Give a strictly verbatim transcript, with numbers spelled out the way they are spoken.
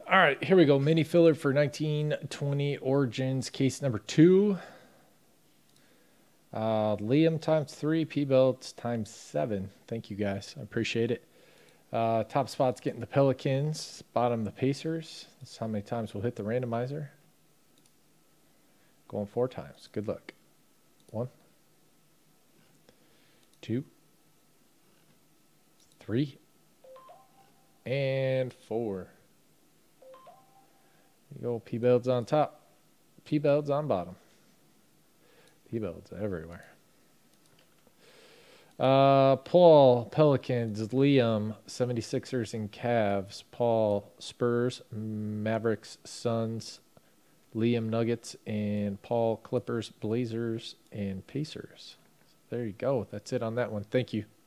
All right, here we go. Mini filler for nineteen twenty Origins, case number two. Uh, Liam times three, P-Belts times seven. Thank you, guys. I appreciate it. Uh, top spot's getting the Pelicans, bottom the Pacers. That's how many times we'll hit the randomizer. Going four times. Good luck. One, two, three, and four. There you go. P-Belts on top. P-Belts on bottom. P-Belts everywhere. Uh, Paul, Pelicans, Liam, seventy-sixers and Cavs, Paul, Spurs, Mavericks, Suns, Liam, Nuggets, and Paul, Clippers, Blazers, and Pacers. There you go. That's it on that one. Thank you.